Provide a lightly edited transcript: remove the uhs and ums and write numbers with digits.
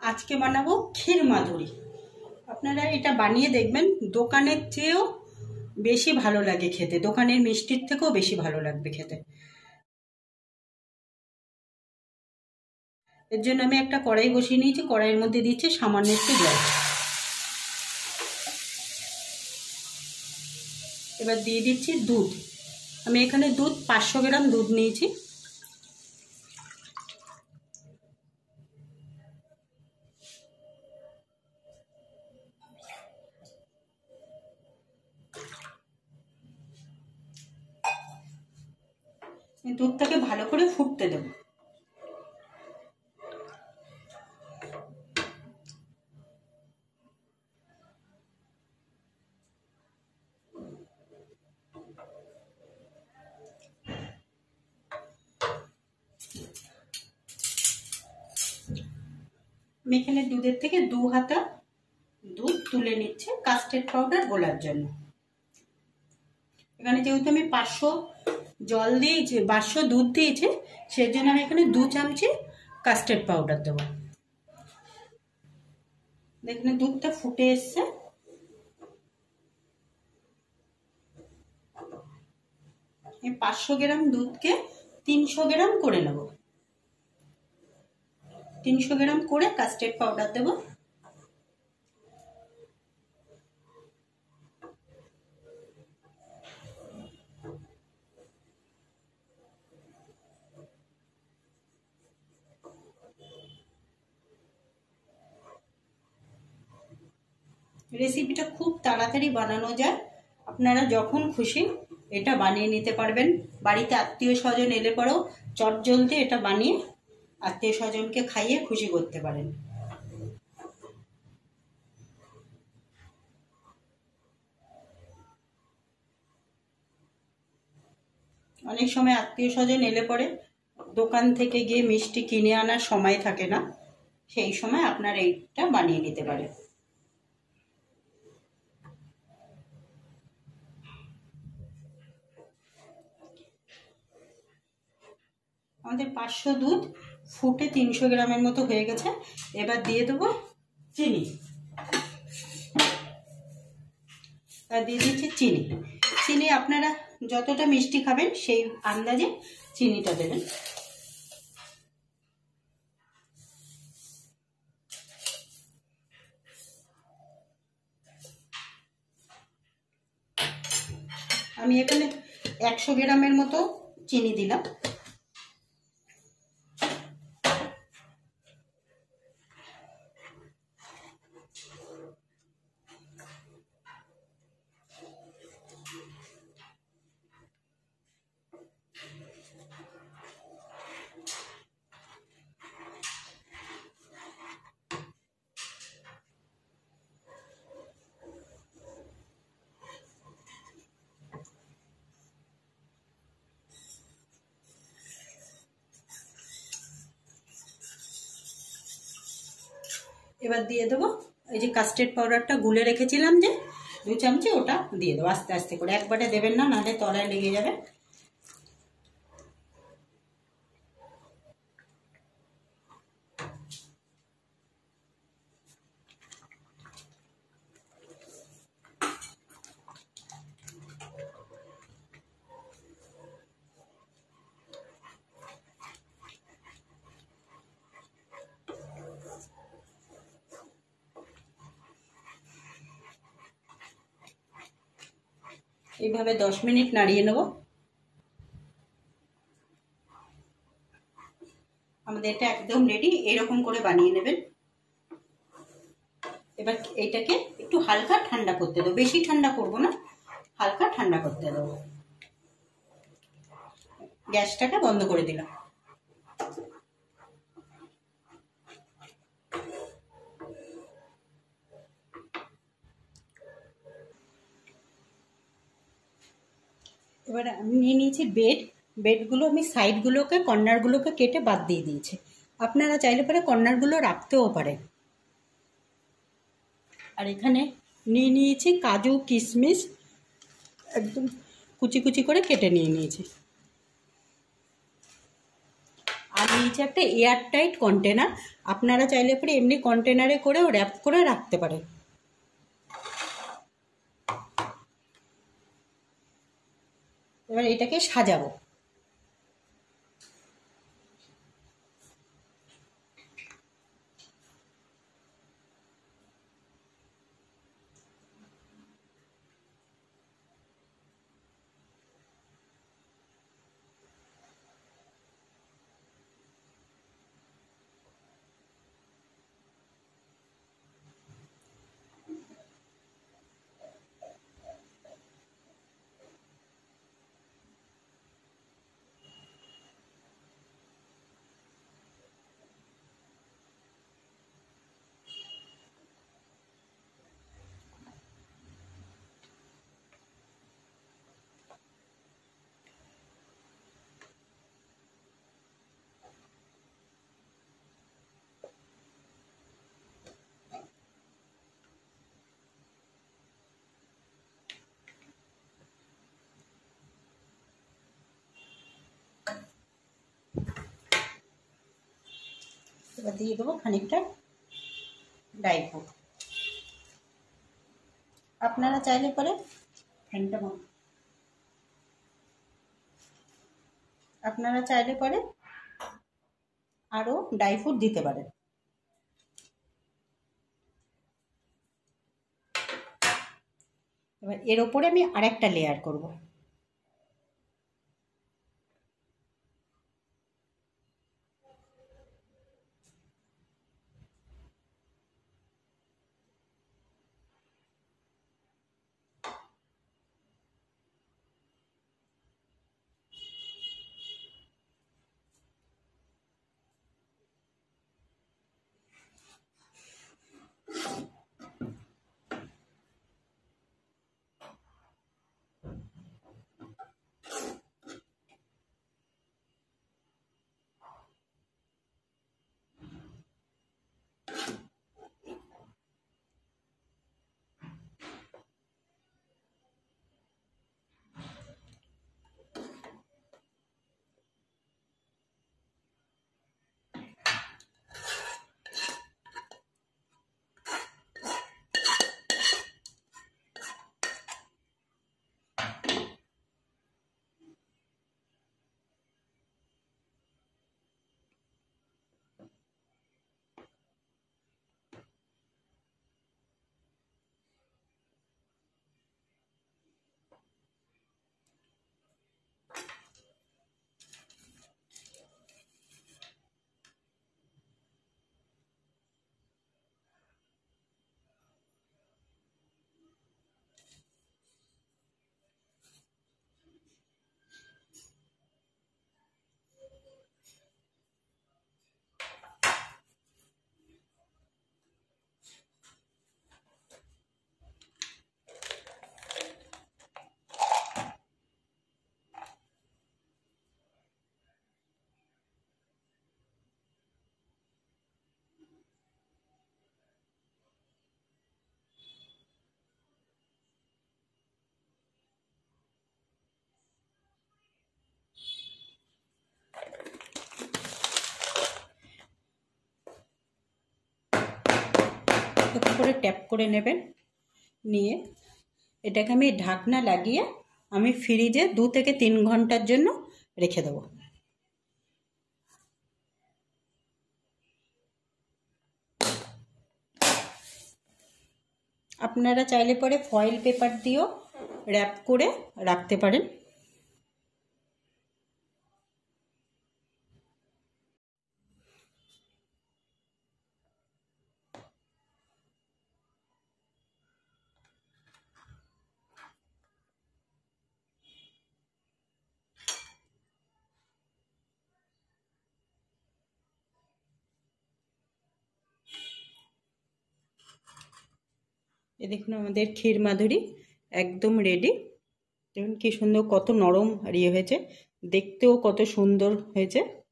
আজকে বানাবো ক্ষীর মাধুরী। আপনারা এটা বানিয়ে দেখবেন, দোকানের চেয়েও বেশি ভালো লাগে খেতে, দোকানের মিষ্টির থেকেও বেশি ভালো লাগবে খেতে। এর জন্য আমি একটা কড়াই বসিয়ে নিয়েছি, কড়াইয়ের মধ্যে দিচ্ছি সামান্য একটু জল। এবার দিয়ে দিচ্ছি দুধ। আমি এখানে দুধ 500 গ্রাম দুধ নিয়েছি। দুধটাকে ভালো করে ফুটতে দেব। আমি এখানে দুধের থেকে 2 হাতা দুধ তুলে নিচ্ছে কাস্টার্ড পাউডার গোলার জন্য। এখানে যেহেতু আমি 500 জল দিয়েছি, 500 দুধ দিয়েছি, সেই জন্য আমি এখানে 2 চামচি কাস্টার্ড পাউডার দেবো। দেখুন দুধটা ফুটে এসছে। এই 500 গ্রাম দুধকে 300 গ্রাম করে নেব। 300 গ্রাম করে কাস্টার্ড পাউডার দেব। রেসিপিটা খুব তাড়াতাড়ি বানানো যায়, আপনারা যখন খুশি এটা বানিয়ে নিতে পারবেন। বাড়িতে আত্মীয় স্বজন এলে পরেও চটজলদি এটা বানিয়ে আত্মীয় স্বজনকে খাইয়ে খুশি করতে পারেন। অনেক সময় আত্মীয় স্বজন এলে পরে দোকান থেকে গিয়ে মিষ্টি কিনে আনার সময় থাকে না, সেই সময় আপনারা এইটা বানিয়ে নিতে পারেন। আমাদের 500 দুধ ফুটে 300 গ্রামের মতো হয়ে গেছে। এবার দিয়ে দেবো চিনি। দিয়ে দিচ্ছি চিনি। চিনি আপনারা যতটা মিষ্টি খাবেন সেই আন্দাজে চিনিটা দেবেন। আমি এখানে 100 গ্রামের মতো চিনি দিলাম। এবার দিয়ে দেবো এই যে কাস্টার্ড পাউডারটা গুলে রেখেছিলাম, যে 2 চামচি, ওটা দিয়ে দেবো আস্তে আস্তে করে। একবারে দেবেন না, নাহলে তলায় লেগে যাবে। এইভাবে 10 মিনিট নাড়িয়ে নেব। আমাদের এটা একদম রেডি। এরকম করে বানিয়ে নেবেন। এবার এটাকে একটু হালকা ঠান্ডা করতে দেবো, বেশি ঠান্ডা করব না, হালকা ঠান্ডা করতে দেবো। গ্যাসটাকে বন্ধ করে দিলাম। এবার আমি নিয়ে নিয়েছি বেডগুলো আমি সাইডগুলোকে, কর্নারগুলোকে কেটে বাদ দিয়ে দিয়েছি। আপনারা চাইলে পরে কর্নারগুলো রাখতেও পারেন। আর এখানে নিয়ে নিয়েছি কাজু কিশমিশ, একদম কুচি কুচি করে কেটে নিয়ে নিয়েছি। আর এই যে একটা এয়ার টাইট কন্টেনার, আপনারা চাইলে পরে এমনি কন্টেনারে করেও র্যাপ করে রাখতে পারেন। এবার এটাকে সাজাবো। এবার দিয়ে দেবো খানিকটা ড্রাই ফ্রুট। আপনারা চাইলে পরে ফ্যানটা বন্ধ, আপনারা চাইলে পরে আরও ড্রাই ফ্রুট দিতে পারেন। এবার এর ওপরে আমি আরেকটা লেয়ার করব। একটু করে ট্যাপ করে নেবেন, নিয়ে এটাকে আমি ঢাকনা লাগিয়ে আমি ফ্রিজে 2 থেকে 3 ঘন্টার জন্য রেখে দেবো। আপনারা চাইলে পরে ফয়েল পেপার দিয়েও র্যাপ করে রাখতে পারেন। এ দেখুন আমাদের ক্ষীর মাধুরী একদম রেডি। দেখুন কি সুন্দর, কত নরম আর ইয়ে হয়েছে, দেখতেও কত সুন্দর হয়েছে।